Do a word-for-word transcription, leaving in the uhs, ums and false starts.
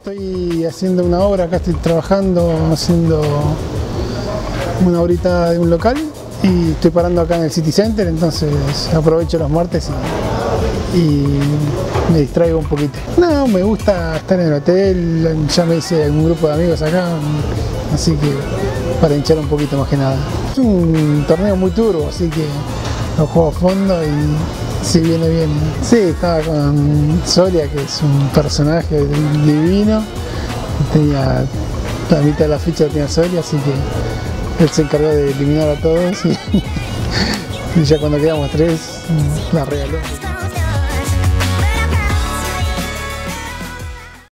estoy haciendo una obra, acá estoy trabajando, haciendo una horita de un local y estoy parando acá en el City Center, entonces aprovecho los martes y, y me distraigo un poquito. No, me gusta estar en el hotel, ya me hice un grupo de amigos acá, así que para hinchar un poquito más que nada. Es un torneo muy turbo, así que lo juego a fondo y sí, viene bien. Sí, estaba con Soria, que es un personaje divino. Tenía la mitad de la ficha tenía Soria, así que él se encargó de eliminar a todos y, y ya cuando quedamos tres, la regaló.